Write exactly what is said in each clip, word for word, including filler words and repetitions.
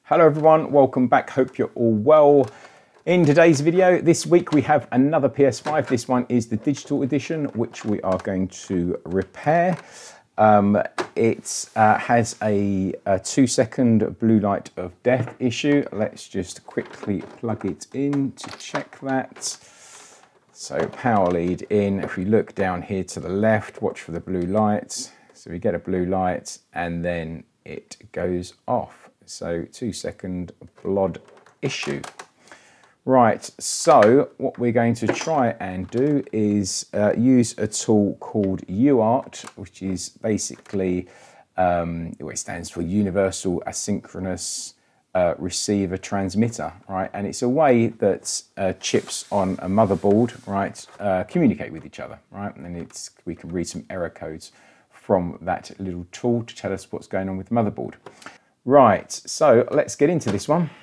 Hello everyone, welcome back, hope you're all well. In today's video, this week we have another P S five. This one is the digital edition, which we are going to repair. Um, it uh, has a, a two second blue light of death issue. Let's just quickly plug it in to check that. So power lead in, if we look down here to the left, watch for the blue light. So we get a blue light and then it goes off. So two second blood issue. Right, so what we're going to try and do is uh, use a tool called U A R T, which is basically, um, it stands for Universal Asynchronous uh, Receiver Transmitter, right? And it's a way that uh, chips on a motherboard, right, uh, communicate with each other, right? And it's, we can read some error codes from that little tool to tell us what's going on with the motherboard. Right, so let's get into this one.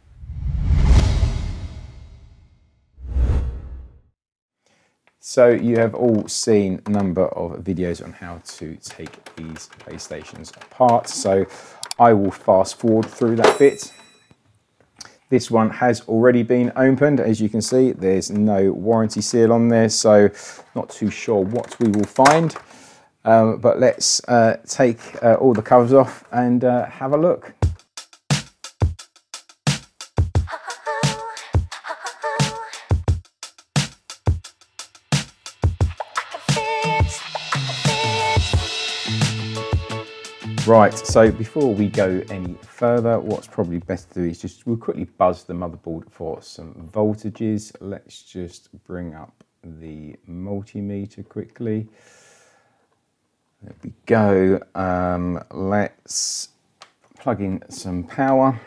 So you have all seen a number of videos on how to take these PlayStations apart. So I will fast forward through that bit. This one has already been opened. As you can see, there's no warranty seal on there, so not too sure what we will find. Um, but let's uh, take uh, all the covers off and uh, have a look. Right, so before we go any further, what's probably best to do is just we'll quickly buzz the motherboard for some voltages. Let's just bring up the multimeter quickly. There we go. Um, let's plug in some power.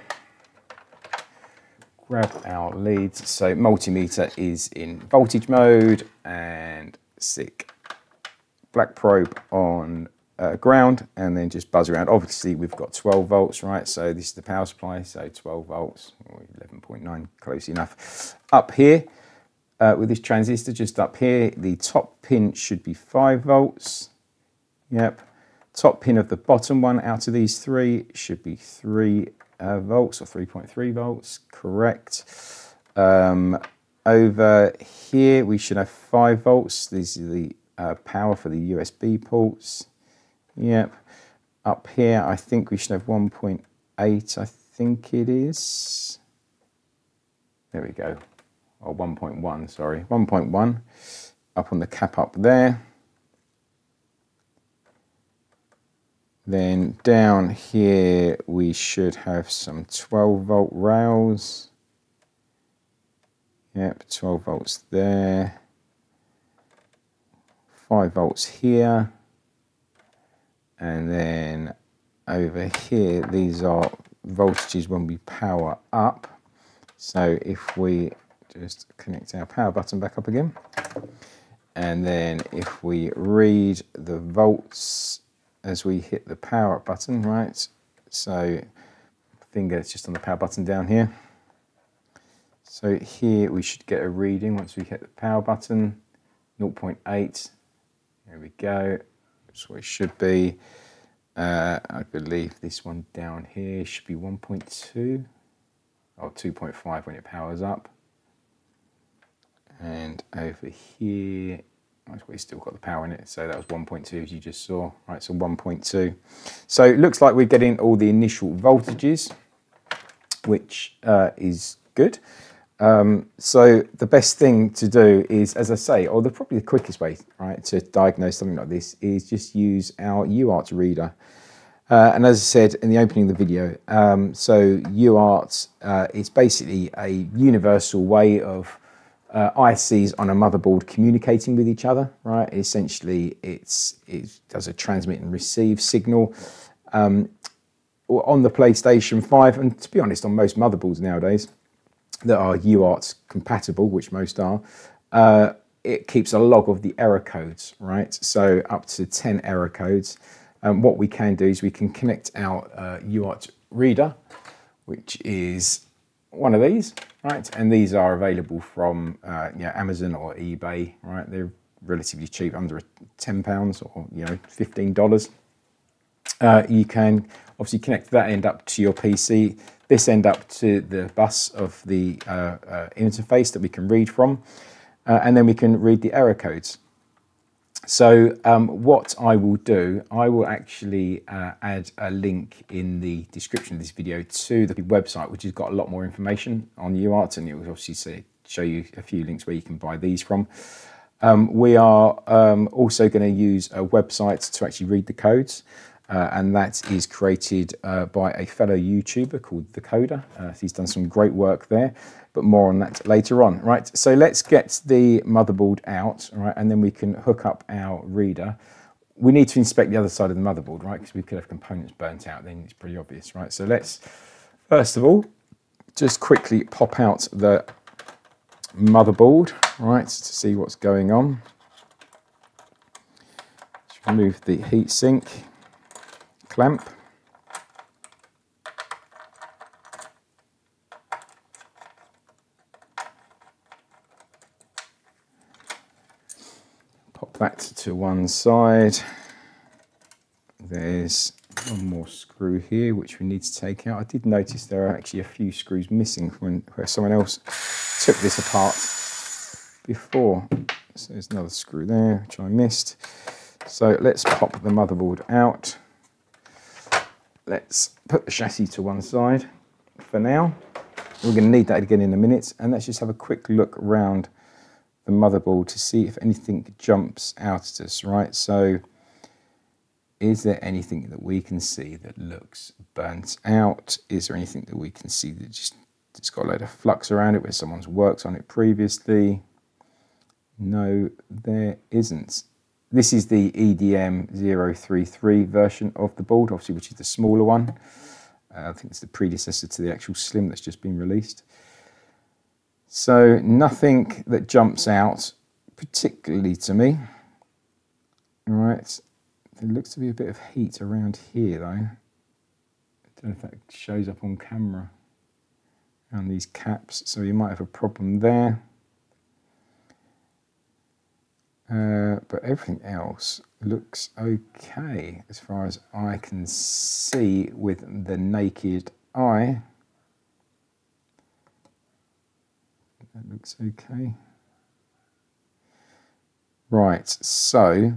Grab our leads. So multimeter is in voltage mode and stick black probe on Uh, ground and then just buzz around. Obviously we've got twelve volts, right? So this is the power supply, so twelve volts or eleven point nine, close enough. Up here uh, with this transistor, just up here, the top pin should be five volts. Yep. Top pin of the bottom one out of these three should be three uh, volts or three point three volts, correct. Um, over here we should have five volts. These are the uh, power for the U S B ports. Yep, up here I think we should have one point eight, I think it is. There we go, or one point one, sorry, one point one, up on the cap up there. Then down here we should have some twelve volt rails. Yep, twelve volts there. five volts here. And then over here, these are voltages when we power up. So if we just connect our power button back up again, and then if we read the volts as we hit the power up button, right? So finger is just on the power button down here. So here we should get a reading once we hit the power button, zero point eight. There we go. That's what it should be. Uh, I believe this one down here should be one point two or two point five when it powers up. And over here, we've still got the power in it, so that was one point two as you just saw. Right, so one point two. So it looks like we're getting all the initial voltages, which uh, is good. Um, so the best thing to do is, as I say, or the probably the quickest way, right, to diagnose something like this is just use our U A R T reader. Uh, and as I said in the opening of the video, um, so U A R T uh, is basically a universal way of uh, I Cs on a motherboard communicating with each other, right? Essentially, it's it does a transmit and receive signal. Um, on the PlayStation five, and to be honest, on most motherboards nowadays that are U A R T compatible, which most are, uh, it keeps a log of the error codes, right? So up to ten error codes. Um, what we can do is we can connect our uh, U A R T reader, which is one of these, right? And these are available from uh, you know, Amazon or eBay, right? They're relatively cheap, under ten pounds or you know fifteen dollars. Uh, you can obviously connect that end up to your P C, this end up to the bus of the uh, uh, interface that we can read from, uh, and then we can read the error codes. So um, what I will do, I will actually uh, add a link in the description of this video to the website, which has got a lot more information on UART, and it will obviously say, show you a few links where you can buy these from. Um, we are um, also going to use a website to actually read the codes, uh, and that is created uh, by a fellow YouTuber called The Coder. Uh, he's done some great work there, but more on that later on. Right, so let's get the motherboard out, right, and then we can hook up our reader. We need to inspect the other side of the motherboard, right, because we could have components burnt out, then it's pretty obvious, right? So let's, first of all, just quickly pop out the motherboard, right, to see what's going on. Just remove the heatsink clamp. Pop that to one side. There's one more screw here which we need to take out. I did notice there are actually a few screws missing when where someone else took this apart before. So there's another screw there which I missed. So let's pop the motherboard out. Let's put the chassis to one side for now. We're going to need that again in a minute, and let's just have a quick look around the motherboard to see if anything jumps out at us, right? So is there anything that we can see that looks burnt out? Is there anything that we can see that just it's got a load of flux around it where someone's worked on it previously? No, there isn't. This is the E D M zero three three version of the board, obviously, which is the smaller one. Uh, I think it's the predecessor to the actual Slim that's just been released. So nothing that jumps out particularly to me. All right, there looks to be a bit of heat around here though. I don't know if that shows up on camera around these caps, so you might have a problem there. Uh, but everything else looks okay as far as I can see with the naked eye. That looks okay. Right, so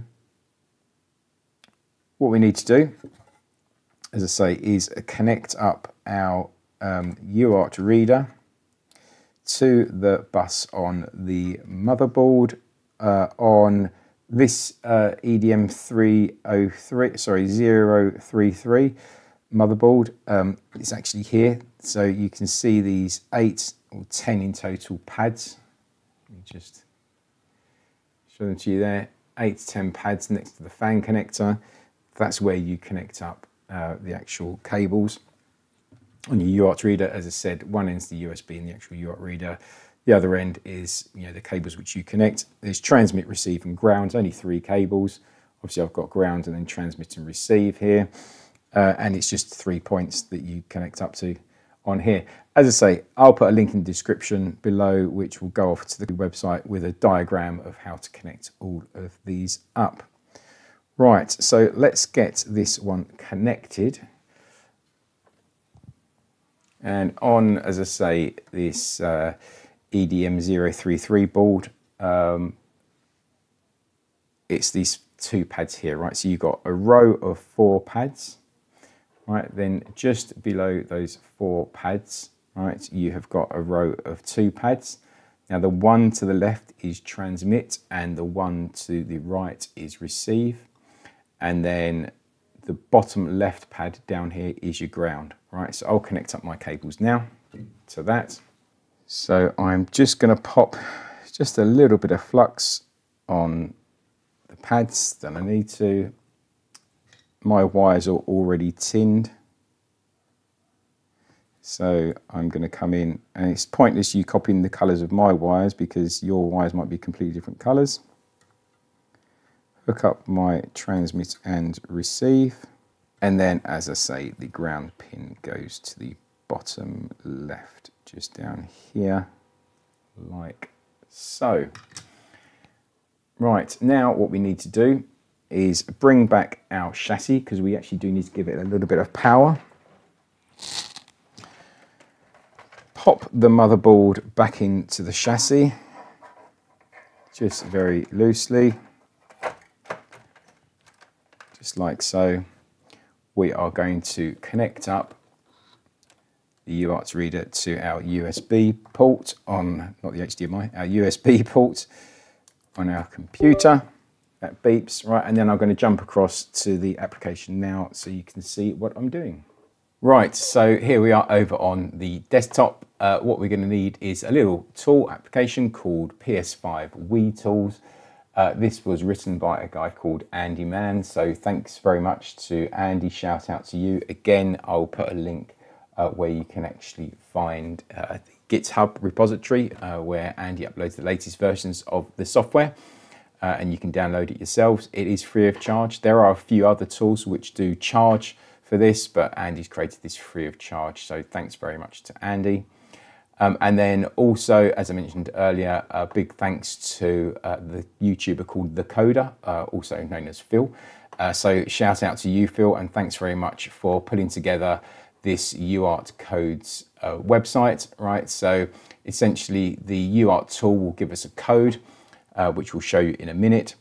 what we need to do, as I say, is connect up our um, UART reader to the bus on the motherboard. Uh, on this uh, E D M three oh three, sorry, zero three three motherboard, um, it's actually here. So you can see these eight or ten in total pads. Let me just show them to you there. Eight to ten pads next to the fan connector. That's where you connect up uh, the actual cables. On your UART reader, as I said, one end's the U S B in the actual UART reader. The other end is, you know, the cables which you connect. There's transmit, receive, and ground. Only three cables. Obviously, I've got ground and then transmit and receive here, uh, and it's just three points that you connect up to on here. As I say, I'll put a link in the description below, which will go off to the website with a diagram of how to connect all of these up. Right, so let's get this one connected. And on, as I say, this uh, E D M zero three three board, um, it's these two pads here, right? So you've got a row of four pads, right? Then just below those four pads, right, you have got a row of two pads. Now the one to the left is transmit and the one to the right is receive. And then the bottom left pad down here is your ground, right? So I'll connect up my cables now to that. So I'm just going to pop just a little bit of flux on the pads that I need to. My wires are already tinned. So I'm going to come in, and it's pointless you copying the colours of my wires because your wires might be completely different colours. Hook up my transmit and receive. And then, as I say, the ground pin goes to the bottom left, just down here, like so. Right, now what we need to do is bring back our chassis, because we actually do need to give it a little bit of power. Pop the motherboard back into the chassis, just very loosely, just like so. We are going to connect up the UART reader to our U S B port on, not the H D M I, our U S B port on our computer. That beeps, right, and then I'm going to jump across to the application now so you can see what I'm doing. Right, so here we are over on the desktop. Uh, what we're going to need is a little tool application called P S five Wii Tools. Uh, this was written by a guy called Andy Mann, so thanks very much to Andy, shout out to you. Again, I'll put a link uh, where you can actually find uh, the GitHub repository uh, where Andy uploads the latest versions of the software. Uh, and you can download it yourselves. It is free of charge. There are a few other tools which do charge for this, but Andy's created this free of charge. So thanks very much to Andy. Um, and then also, as I mentioned earlier, a big thanks to uh, the YouTuber called The Coder, uh, also known as Phil. Uh, so shout out to you, Phil, and thanks very much for putting together this UART codes uh, website, right? So essentially the UART tool will give us a code, Uh, which we'll show you in a minute.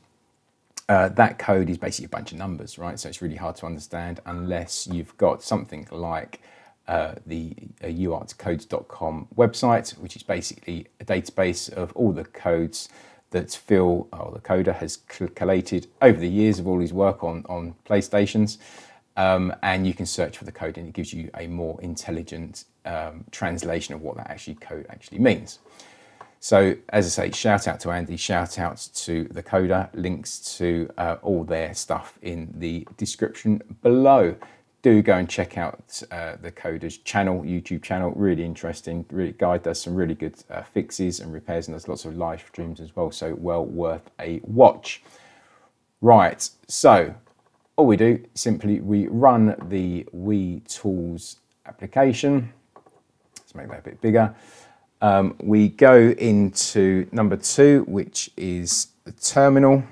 Uh, that code is basically a bunch of numbers, right? So it's really hard to understand unless you've got something like uh, the uh, U A R T codes dot com website, which is basically a database of all the codes that Phil, or the coder, has collated over the years of all his work on, on PlayStations. Um, and you can search for the code and it gives you a more intelligent um, translation of what that actually code actually means. So, as I say, shout out to Andy, shout out to The Coder, links to uh, all their stuff in the description below. Do go and check out uh, The Coder's channel, YouTube channel, really interesting. Really, guy does some really good uh, fixes and repairs and does lots of live streams as well, so well worth a watch. Right, so all we do, simply we run the Wii Tools application. Let's make that a bit bigger. Um, we go into number two, which is the terminal.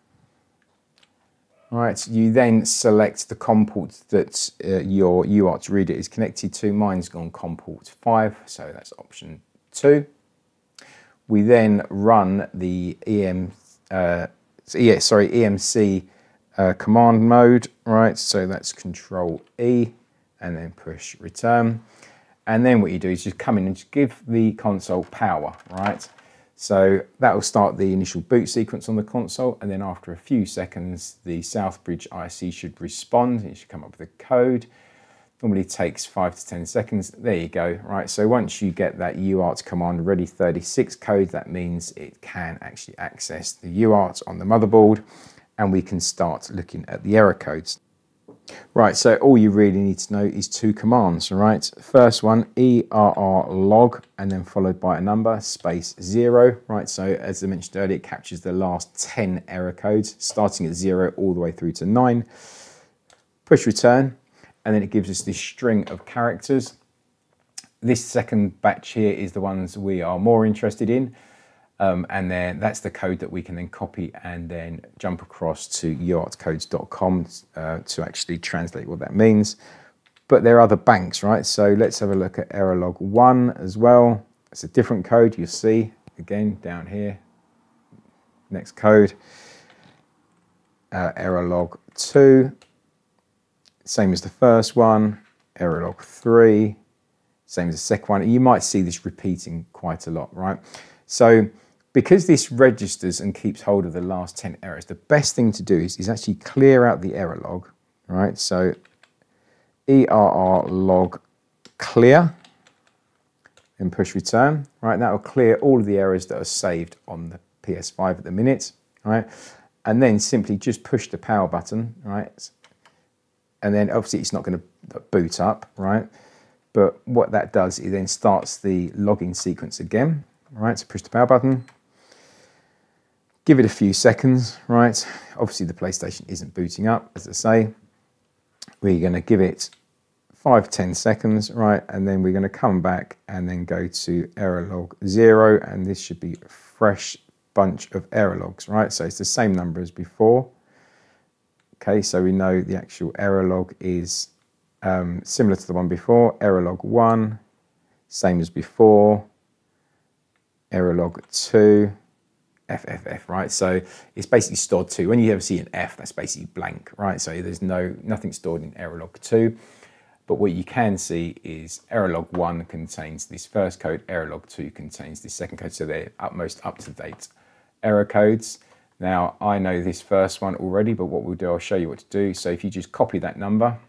All right, you then select the COM port that uh, your UART reader is connected to. Mine's gone COM port five, so that's option two. We then run the E M, uh, yeah, sorry, E M C uh, command mode, right? So that's Control E and then push return. And then what you do is just come in and just give the console power, right? So that will start the initial boot sequence on the console, and then after a few seconds, the Southbridge I C should respond. It should come up with a code. Normally takes five to ten seconds. There you go, right? So once you get that UART command ready thirty-six code, that means it can actually access the UART on the motherboard, and we can start looking at the error codes. Right, so all you really need to know is two commands, right? First one, E R R log, and then followed by a number, space zero, right? So as I mentioned earlier, it captures the last ten error codes, starting at zero all the way through to nine. Push return, and then it gives us this string of characters. This second batch here is the ones we are more interested in. Um, and then that's the code that we can then copy and then jump across to U A R T codes dot com uh, to actually translate what that means. But there are other banks, right? So let's have a look at error log one as well. It's a different code, you'll see, again, down here. Next code, uh, error log two, same as the first one, error log three, same as the second one. You might see this repeating quite a lot, right? So because this registers and keeps hold of the last ten errors, the best thing to do is, is actually clear out the error log, right? So E R R log clear and push return, right? That will clear all of the errors that are saved on the P S five at the minute, right? And then simply just push the power button, right? And then obviously it's not going to boot up, right? But what that does, it then starts the logging sequence again, right? So push the power button. Give it a few seconds, right? Obviously the PlayStation isn't booting up, as I say. We're going to give it five, ten seconds, right? And then we're going to come back and then go to error log zero, and this should be a fresh bunch of error logs, right? So it's the same number as before. Okay, so we know the actual error log is um, similar to the one before. Error log one, same as before. Error log two, F F F, right? So it's basically stored two. When you ever see an F, that's basically blank, right? So there's no nothing stored in error log two. But what you can see is error log one contains this first code, error log two contains this second code. So they're utmost up-to-date error codes. Now, I know this first one already, but what we'll do, I'll show you what to do. So if you just copy that number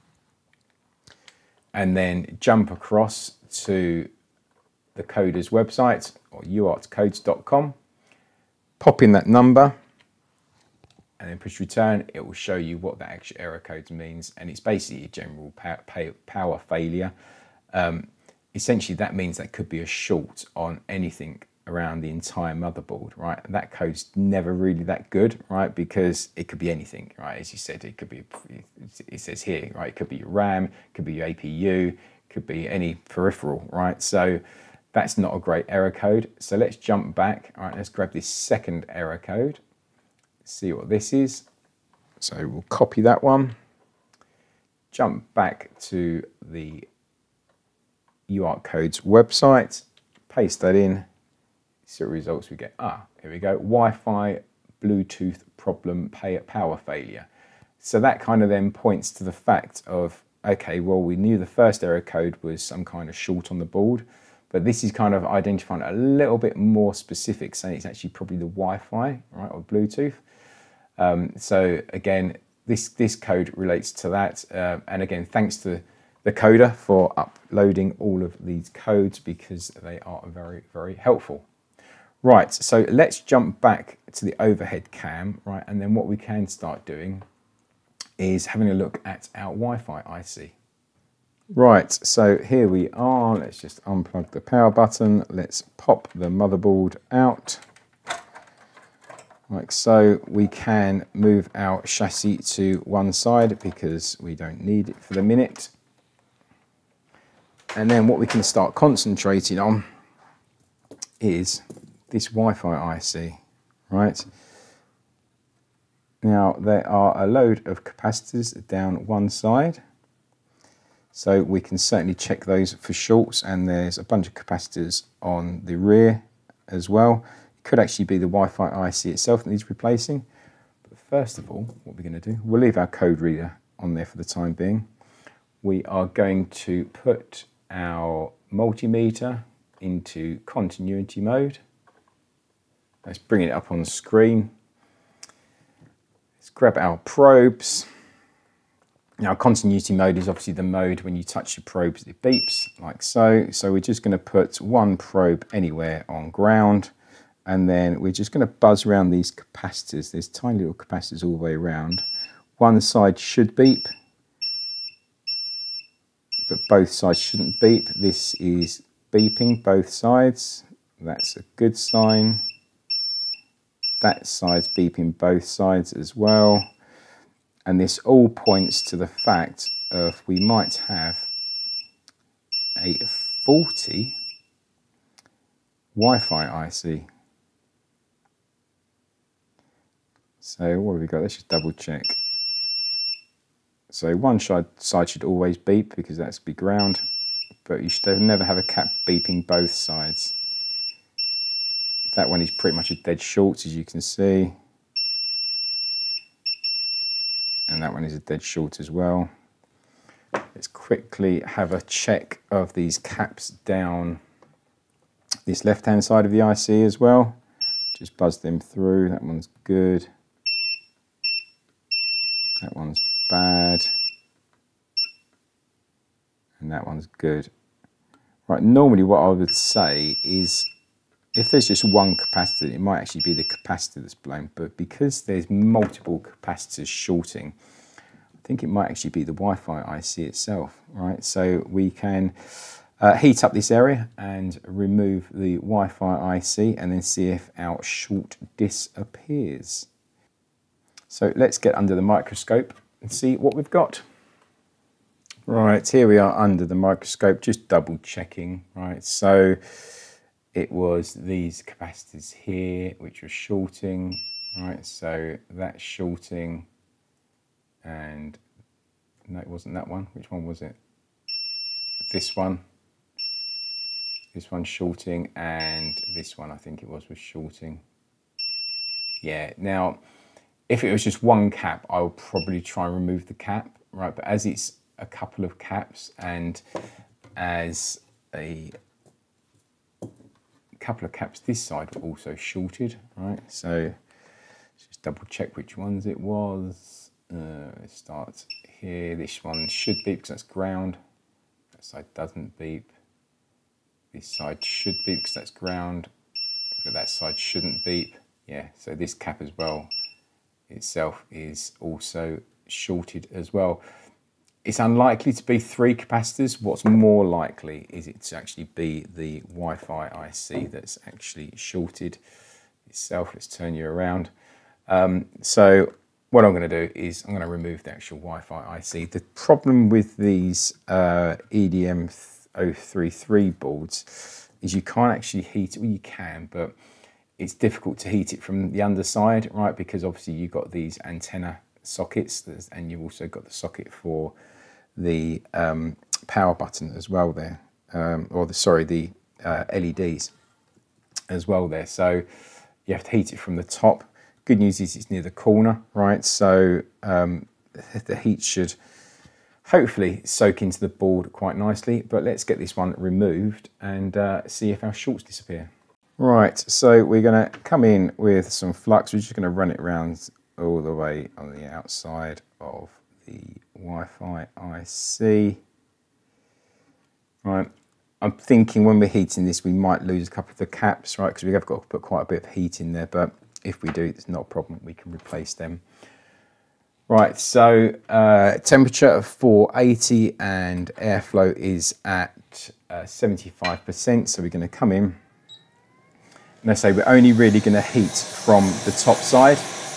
and then jump across to the coder's website, or u art codes dot com, pop in that number and then push return, it will show you what that actual error code means. And it's basically a general power failure. Um, essentially, that means that could be a short on anything around the entire motherboard, right? That code's never really that good, right? Because it could be anything, right? As you said, it could be, it says here, right? It could be your RAM, it could be your A P U, could be any peripheral, right? So that's not a great error code. So let's jump back. All right, let's grab this second error code, see what this is. So we'll copy that one, jump back to the u art codes website, paste that in, see what results we get. Ah, here we go, Wi-Fi Bluetooth problem power failure. So that kind of then points to the fact of, okay, well, we knew the first error code was some kind of short on the board, but this is kind of identifying a little bit more specific, saying it's actually probably the Wi-Fi, right, or Bluetooth. Um, so again, this, this code relates to that. Uh, and again, thanks to the coder for uploading all of these codes because they are very, very helpful. Right, so let's jump back to the overhead cam, right? And then what we can start doing is having a look at our Wi-Fi I C. Right, so here we are. Let's just unplug the power button. Let's pop the motherboard out. Like so. We can move our chassis to one side because we don't need it for the minute. And then what we can start concentrating on is this Wi-Fi I C, right? Now, there are a load of capacitors down one side. So we can certainly check those for shorts, and there's a bunch of capacitors on the rear as well. It could actually be the Wi-Fi I C itself that needs replacing. But first of all, what we're going to do, we'll leave our code reader on there for the time being. We are going to put our multimeter into continuity mode. Let's bring it up on the screen. Let's grab our probes. Now, continuity mode is obviously the mode when you touch your probes, it beeps like so. So we're just going to put one probe anywhere on ground, and then we're just going to buzz around these capacitors. There's tiny little capacitors all the way around. One side should beep, but both sides shouldn't beep. This is beeping both sides. That's a good sign. That side's beeping both sides as well. And this all points to the fact of we might have a faulty Wi-Fi I C. So what have we got? Let's just double check. So one side should always beep because that's be ground, but you should never have a cap beeping both sides. That one is pretty much a dead short, as you can see. And that one is a dead short as well. Let's quickly have a check of these caps down this left-hand side of the I C as well. Just buzz them through. That one's good. That one's bad. And that one's good. Right, normally what I would say is if there's just one capacitor, it might actually be the capacitor that's blown, but because there's multiple capacitors shorting, I think it might actually be the Wi-Fi I C itself, right? So we can uh, heat up this area and remove the Wi-Fi I C and then see if our short disappears. So let's get under the microscope and see what we've got. Right, here we are under the microscope, just double checking, right? So it was these capacitors here which were shorting, right? So that's shorting, and no, it wasn't that one. Which one was it? This one. This one's shorting, and this one I think it was was shorting. Yeah, now if it was just one cap, I would probably try and remove the cap, right? But as it's a couple of caps, and as a couple of caps this side were also shorted, right? So let's just double check which ones it was. Uh, it starts here. This one should beep because that's ground. That side doesn't beep. This side should beep because that's ground, but that side shouldn't beep. Yeah, so this cap as well itself is also shorted as well. It's unlikely to be three capacitors. What's more likely is it to actually be the Wi-Fi I C that's actually shorted itself. Let's turn you around. Um, so what I'm going to do is I'm going to remove the actual Wi-Fi I C. The problem with these uh, E D M zero three three boards is you can't actually heat it. Well, you can, but it's difficult to heat it from the underside, right? Because obviously you've got these antenna sockets, and you've also got the socket for the um, power button as well there, um, or the sorry, the uh, L E Ds as well there. So you have to heat it from the top. Good news is it's near the corner, right? So um, the heat should hopefully soak into the board quite nicely. But let's get this one removed and uh, see if our shorts disappear. Right, so we're going to come in with some flux. We're just going to run it around all the way on the outside of the Wi-Fi I C. Right, I'm thinking when we're heating this, we might lose a couple of the caps, right? Because we have got to put quite a bit of heat in there, but if we do, it's not a problem. We can replace them. Right, so uh, temperature of four eighty and airflow is at uh, seventy-five percent. So we're going to come in. And I say we're only really going to heat from the top side.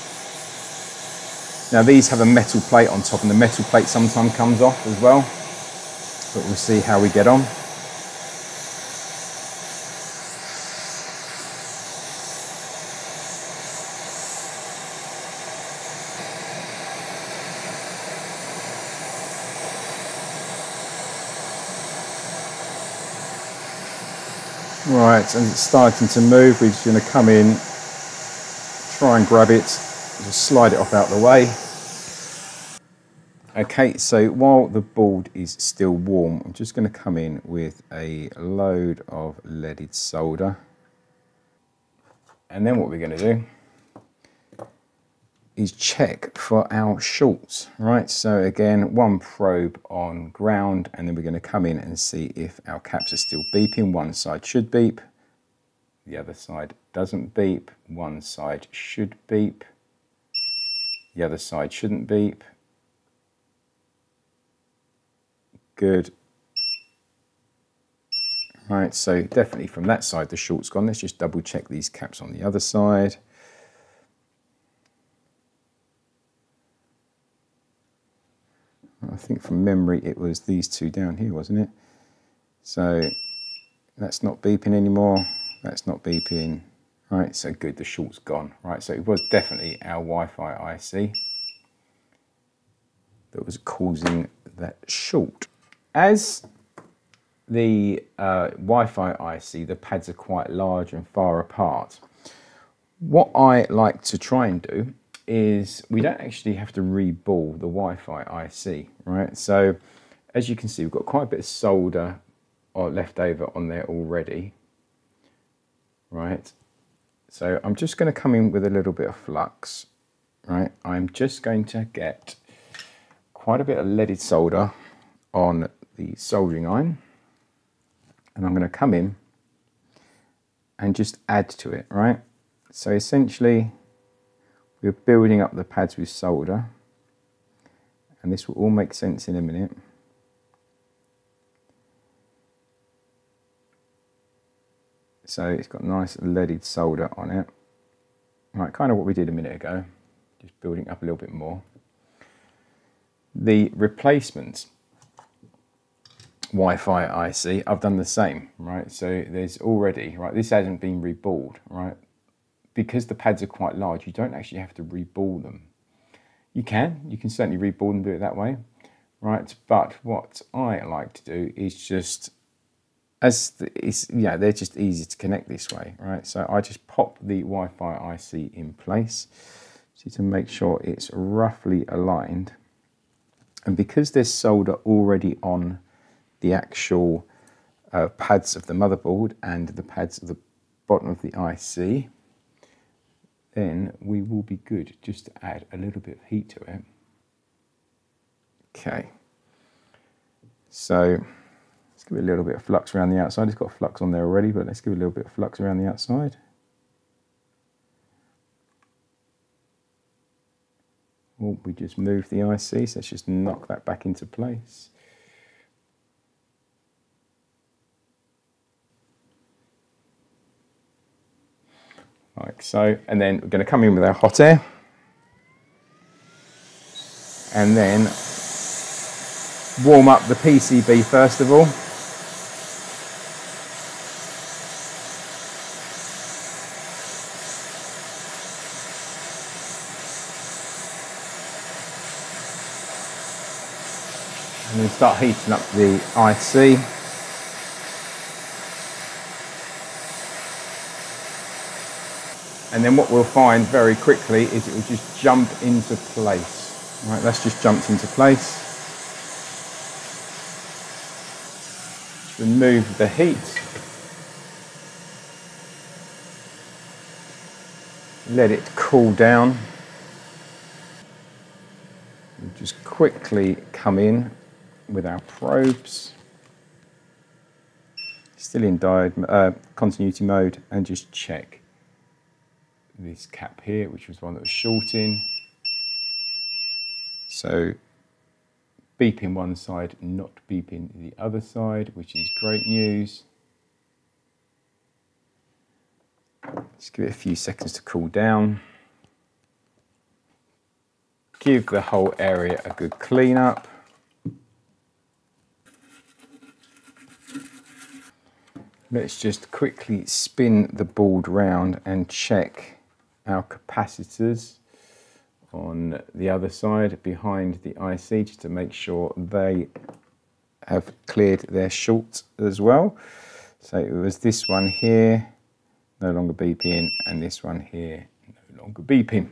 Now these have a metal plate on top, and the metal plate sometimes comes off as well. But we'll see how we get on. Right, and it's starting to move. We're just going to come in, try and grab it, just slide it off out of the way. Okay, so while the board is still warm, I'm just going to come in with a load of leaded solder. And then what we're going to do is check for our shorts, right? So again, one probe on ground, and then we're going to come in and see if our caps are still beeping. One side should beep, the other side doesn't beep. One side should beep, the other side shouldn't beep. Good. Right, so definitely from that side the short's gone. Let's just double check these caps on the other side. I think from memory it was these two down here, wasn't it? So that's not beeping anymore. That's not beeping. Right, so good, the short's gone. Right, so it was definitely our Wi-Fi I C that was causing that short. As the uh, Wi-Fi I C, the pads are quite large and far apart. What I like to try and do is we don't actually have to re-ball the Wi-Fi I C, right? So as you can see, we've got quite a bit of solder or left over on there already, right? So I'm just going to come in with a little bit of flux, right? I'm just going to get quite a bit of leaded solder on the soldering iron, and I'm going to come in and just add to it, right? So essentially we're building up the pads with solder, and this will all make sense in a minute. So it's got nice leaded solder on it. Right, kind of what we did a minute ago, just building up a little bit more. The replacement Wi-Fi I C, I've done the same, right? So there's already, right, this hasn't been reballed, right? Because the pads are quite large, you don't actually have to reball them. You can, you can certainly reboard and do it that way, right? But what I like to do is just, as the, it's, yeah, they're just easy to connect this way, right? So I just pop the Wi-Fi I C in place, so to make sure it's roughly aligned. And because there's solder already on the actual uh, pads of the motherboard and the pads at the bottom of the I C, then we will be good just to add a little bit of heat to it. Okay, so let's give it a little bit of flux around the outside. It's got flux on there already, but let's give it a little bit of flux around the outside. Oh, we just moved the I C, so let's just knock that back into place. Like so, and then we're going to come in with our hot air, and then warm up the P C B first of all. And then start heating up the I C. And then what we'll find very quickly is it will just jump into place. Right, that's just jumped into place. Just remove the heat. Let it cool down. We'll just quickly come in with our probes. Still in diode, uh, continuity mode, and just check this cap here, which was one that was shorting. So beeping one side, not beeping the other side, which is great news. Just give it a few seconds to cool down. Give the whole area a good clean up. Let's just quickly spin the board round and check our capacitors on the other side behind the I C, just to make sure they have cleared their short as well. So it was this one here, no longer beeping, and this one here, no longer beeping.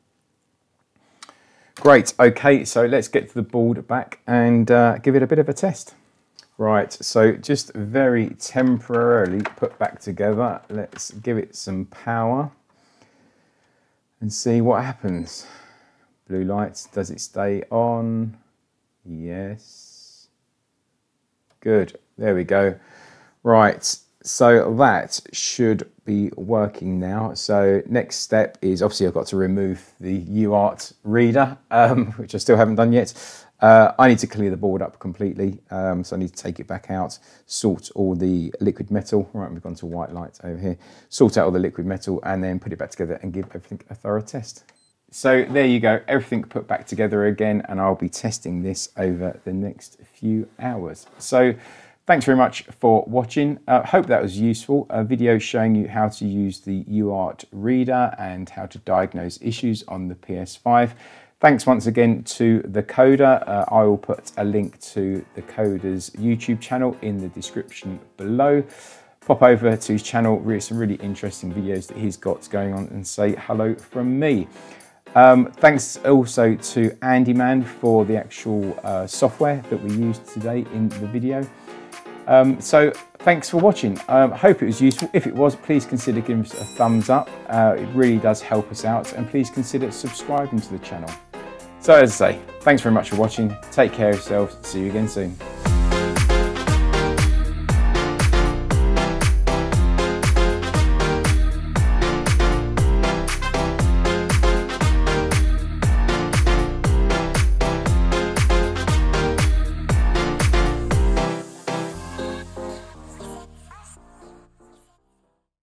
Great, okay, so let's get to the board back and uh, give it a bit of a test. Right, so just very temporarily put back together. Let's give it some power and see what happens. Blue lights, does it stay on? Yes. Good, there we go. Right, so that should be working now. So next step is, obviously I've got to remove the U A R T reader, um, which I still haven't done yet. Uh, I need to clear the board up completely, um, so I need to take it back out, sort all the liquid metal. Right, we've gone to white light over here. Sort out all the liquid metal and then put it back together and give everything a thorough test. So there you go, everything put back together again, and I'll be testing this over the next few hours. So thanks very much for watching. I uh, hope that was useful. A video showing you how to use the U A R T reader and how to diagnose issues on the P S five. Thanks once again to The Coder. Uh, I will put a link to The Coder's YouTube channel in the description below. Pop over to his channel, really some really interesting videos that he's got going on, and say hello from me. Um, thanks also to Andyman for the actual uh, software that we used today in the video. Um, so thanks for watching. I um, hope it was useful. If it was, please consider giving us a thumbs up. Uh, it really does help us out, and please consider subscribing to the channel. So as I say, thanks very much for watching. Take care of yourselves. See you again soon.